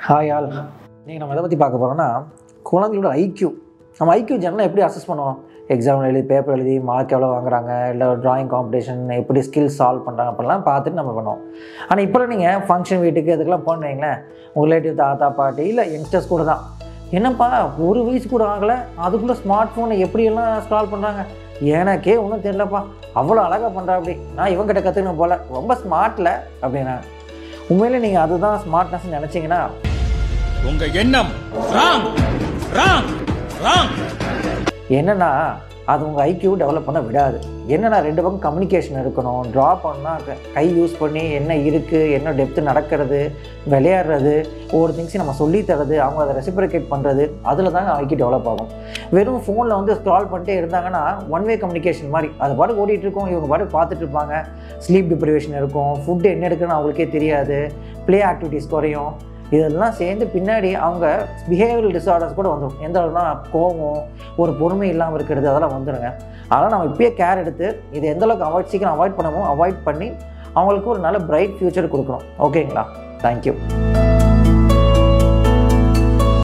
Hi all. நீங்கள் நம்ம எதை பற்றி பார்க்க போகிறோம்னா குழந்தைகளோட ஐக்யூ. நம்ம ஐக்யூ ஜெனரலாக எப்படி அசஸ் பண்ணுவோம்? எக்ஸாம் எழுதி பேப்பர் எழுதி மார்க் எவ்வளோ வாங்குறாங்க, இல்லை ட்ராயிங் காம்படிஷன் எப்படி ஸ்கில்ஸ் சால்வ் பண்ணுறாங்க அப்படிலாம் பார்த்துட்டு நம்ம பண்ணுவோம். ஆனால் இப்போ நீங்கள் ஃபங்க்ஷன் வீட்டுக்கு இதுக்கெல்லாம் போனீங்களேன், உங்கள் ரிலேட்டிவ் தாத்தா பாட்டி இல்லை யங்ஸ்டர்ஸ் கூட தான், என்னப்பா ஒரு வயசு கூட ஆகலை அதுக்குள்ளே ஸ்மார்ட் ஃபோனை எப்படியெல்லாம் ஸ்க்ரால் பண்ணுறாங்க, எனக்கே ஒன்றும் தெரியலப்பா, அவ்வளோ அழகாக பண்ணுறா, அப்படி நான் இவங்ககிட்ட கற்றுக்கணும் போல், ரொம்ப ஸ்மார்ட்டில் அப்படின்னா. உண்மையிலே நீங்கள் அதுதான் ஸ்மார்ட்னஸ் நினச்சிங்கன்னா உங்க எண்ணம் என்னன்னா அது உங்கள் ஐக்யூ டெவலப் பண்ண விடாது. என்னென்னா ரெண்டு பக்கம் கம்யூனிகேஷன் இருக்கணும். ட்ரா பண்ணால் கை யூஸ் பண்ணி என்ன இருக்குது, என்ன டெப்த்து நடக்கிறது, விளையாடுறது, ஒவ்வொரு திங்ஸையும் நம்ம சொல்லித்தரது, அவங்க அதை ரெசிப்ரிகேட் பண்ணுறது, அதில் தாங்க ஐக்யூ டெவலப் ஆகும். வெறும் ஃபோனில் வந்து ஸ்க்ரால் பண்ணிட்டே இருந்தாங்கன்னா ஒன் வே கம்யூனிகேஷன் மாதிரி அது பாட்டு ஓடிட்டு இருக்கும், இவங்க பாட்டு பார்த்துட்டு இருப்பாங்க. ஸ்லீப் டிப்ரிவேஷன் இருக்கும், ஃபுட்டு என்ன எடுக்குன்னு அவங்களுக்கே தெரியாது, ப்ளே ஆக்டிவிட்டீஸ் குறையும். இதெல்லாம் சேர்ந்து பின்னாடி அவங்க பிஹேவியரல் டிஸார்டர்ஸ் கூட வந்துடும். எந்த அளவுனா கோபம், ஒரு பொறுமை இல்லாமல் இருக்கிறது, அதெல்லாம் வந்துடுங்க. அதனால் நம்ம இப்போயே கேர் எடுத்து இதை எந்தளவுக்கு சீக்கிரம் அவாய்ட் பண்ணமோ அவாய்ட் பண்ணி அவங்களுக்கு ஒரு நல்ல பிரைட் ஃப்யூச்சர் கொடுக்கணும். ஓகேங்களா? தேங்க்யூ.